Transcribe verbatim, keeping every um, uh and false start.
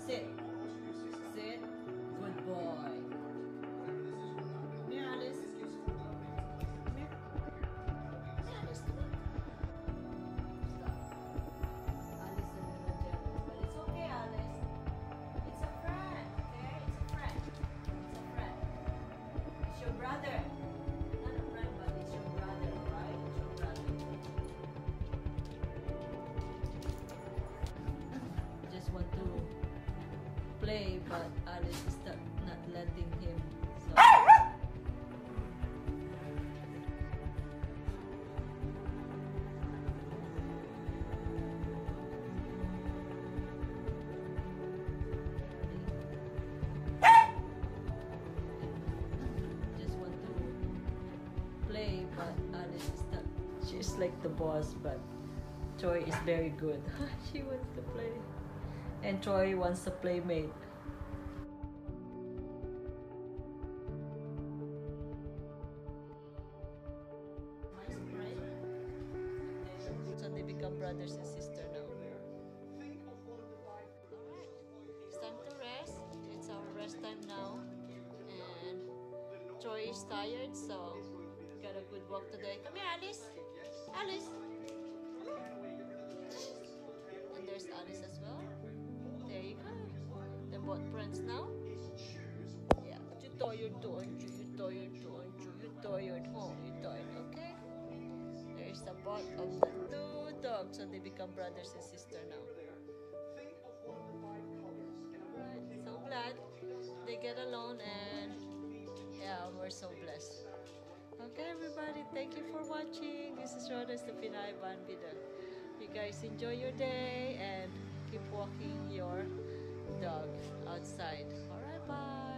Sit. Sit. Good boy. Come here, Alice. Come here. Come here, Alice. Come on. Stop. Alice is a little jealous, but it's okay, Alice. It's a friend, okay? It's a friend. It's a friend. It's your brother. Not a friend, but it's your brother, right? It's your brother. Just want to play, but Alice is not, not letting him. So. Just want to play, but Alice is not. She's like the boss, but Troy is very good. She wants to play. And Troy wants a playmate. So they become brothers and sisters now. Alright, it's time to rest. It's our rest time now. And Troy is tired, so got a good walk today. Come here, Alice. Alice. And there's Alice as well. There you go. They're both friends now. Yeah, but you tired too, aren't you? You tired too, aren't you? You tired, huh? You tired, okay? There's the both of the two dogs, so they become brothers and sisters now. Alright, so glad they get along, and yeah, we're so blessed. Okay, everybody, thank you for watching. This is Rhoda Stefina Ivan Vida. You guys enjoy your day and keep walking your dog outside. Alright, bye.